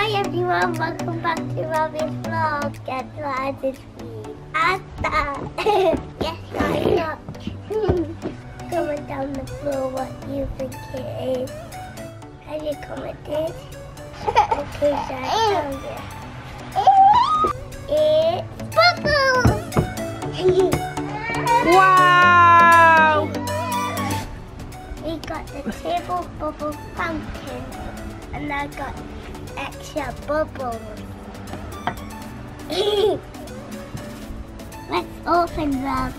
Hi everyone, welcome back to Robbie's vlog. Guess what I did with ASDA? Yes, I got comment down the floor what you think it is. Have you commented? Okay, so I found it. It's bubbles! Wow! We got the table bubble fountain and I got extra bubbles. Let's open them.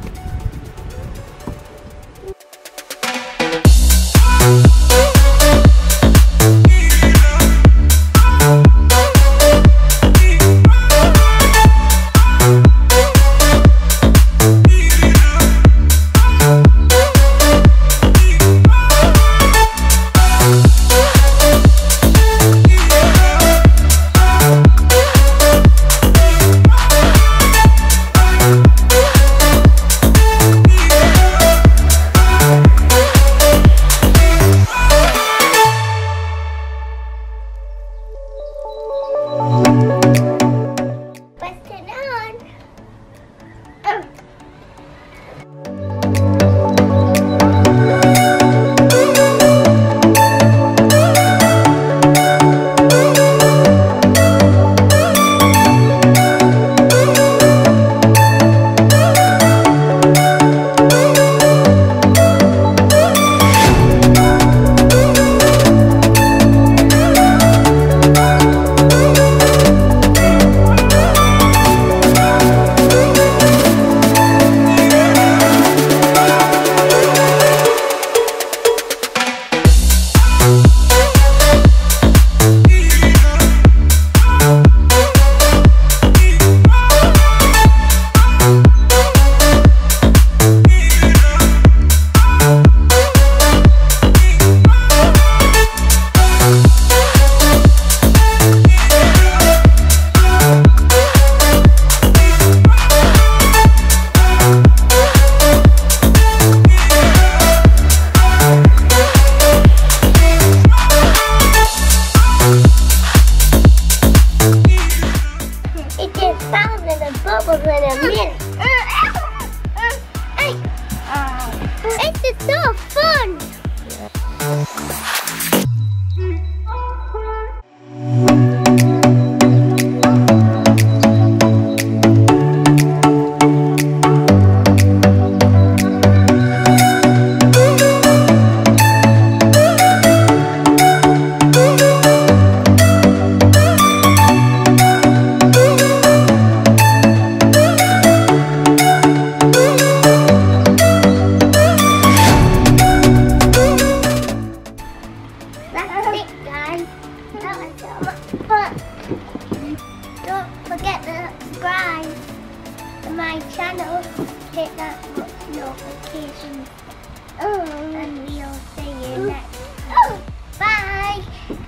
Bubbles in a minute. This is so fun. Don't forget to subscribe to my channel, hit that notification, and we'll see you next time. Bye!